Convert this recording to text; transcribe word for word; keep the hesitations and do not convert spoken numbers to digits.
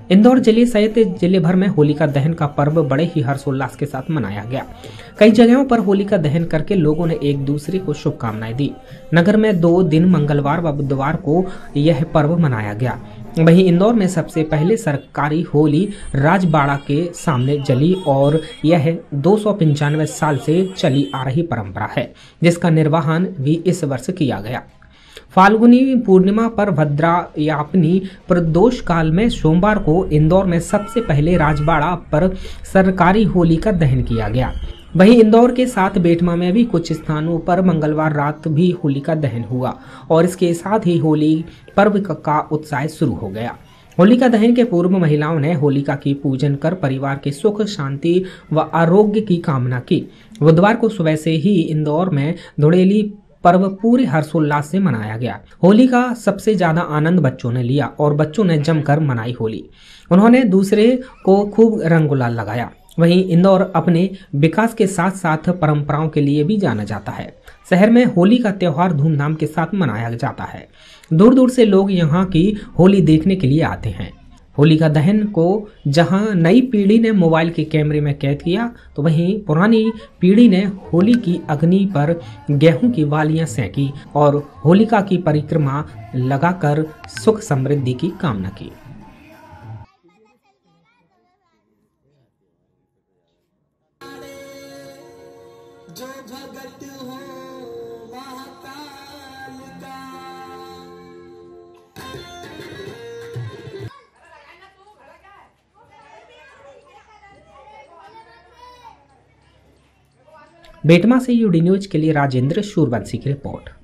इंदौर जिले सहित जिले भर में होलिका दहन का पर्व बड़े ही हर्षोल्लास के साथ मनाया गया। कई जगहों पर होलिका दहन करके लोगों ने एक दूसरे को शुभकामनाएं दी। नगर में दो दिन मंगलवार व बुधवार को यह पर्व मनाया गया। वहीं इंदौर में सबसे पहले सरकारी होली राजबाड़ा के सामने जली और यह दो सौ पंचानवे साल से चली आ रही परंपरा है, जिसका निर्वहन भी इस वर्ष किया गया। फाल्गुनी पूर्णिमा पर भद्रायापनी प्रदोष काल में सोमवार को इंदौर में सबसे पहले राजबाड़ा पर सरकारी होली का दहन किया गया। वहीं इंदौर के साथ बेटमा में भी कुछ स्थानों पर मंगलवार रात भी होली का दहन हुआ और इसके साथ ही होली पर्व का उत्साह शुरू हो गया। होलिका दहन के पूर्व महिलाओं ने होलिका की पूजन कर परिवार के सुख, शांति व आरोग्य की कामना की। बुधवार को सुबह से ही इंदौर में धुड़ेली पर्व पूरे हर्षोल्लास से मनाया गया। होली का सबसे ज्यादा आनंद बच्चों ने लिया और बच्चों ने जमकर मनाई होली। उन्होंने दूसरे को खूब रंग गुलाल लगाया। वहीं इंदौर अपने विकास के साथ साथ परंपराओं के लिए भी जाना जाता है। शहर में होली का त्योहार धूमधाम के साथ मनाया जाता है। दूर दूर से लोग यहाँ की होली देखने के लिए आते हैं। होलिका दहन को जहां नई पीढ़ी ने मोबाइल के कैमरे में कैद किया, तो वहीं पुरानी पीढ़ी ने होली की अग्नि पर गेहूं की वालियां सेंकी और होलिका की परिक्रमा लगाकर सुख समृद्धि की कामना की। जो भगत हो महाकाल का। बेटमा से यूडी न्यूज के लिए राजेंद्र सूरवंशी की रिपोर्ट।